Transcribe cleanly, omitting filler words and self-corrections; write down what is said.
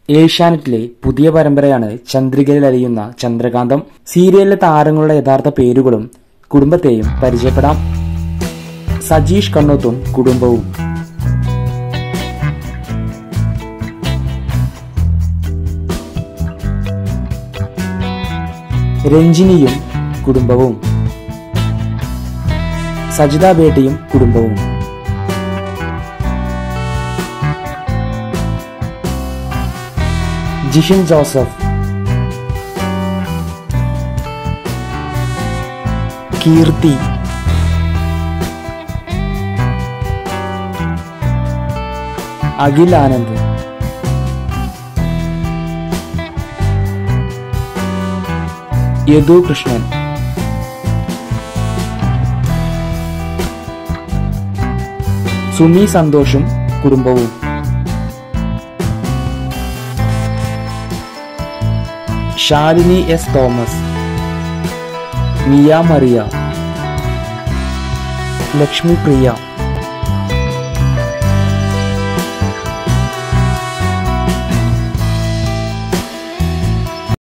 ഏഷ്യാനെറ്റിലെ പുതിയ പരമ്പരയാണ് ചന്ദ്രികയിൽ അലിയുന്ന ചന്ദ്രകാന്തം. സീരിയലിലെ താരങ്ങളുടെ യഥാർത്ഥ പേരുകളും കുടുംബത്തെയും പരിചയപ്പെടാം. സജീഷ് കണ്ണോത്തും കുടുംബവും, രഞ്ജിനിയും കുടുംബവും, സജിത ബേട്ടിയും കുടുംബവും, ജിഷിൻ ജോസഫ്, കീർത്തി, അഖിൽ ആനന്ദ്, യദു കൃഷ്ണൻ, സുമി സന്തോഷും കുടുംബവും, ശാലിനി എസ് തോമസ്, മിയ മറിയ, ലക്ഷ്മി പ്രിയ.